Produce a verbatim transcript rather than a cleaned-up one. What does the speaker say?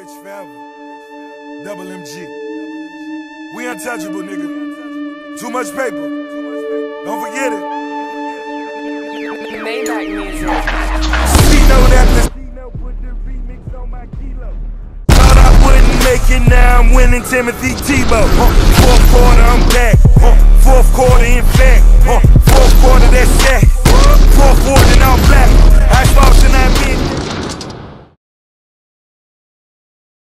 Rich forever. Double M G. We untouchable, nigga. Too much paper. Don't forget it. Maybach music. Cino after Cino put the remix on my kilo. Thought I wouldn't make it, now I'm winning Timothy Tebow. Huh. Fourth quarter, I'm back. Huh. Fourth quarter, in fact. Huh.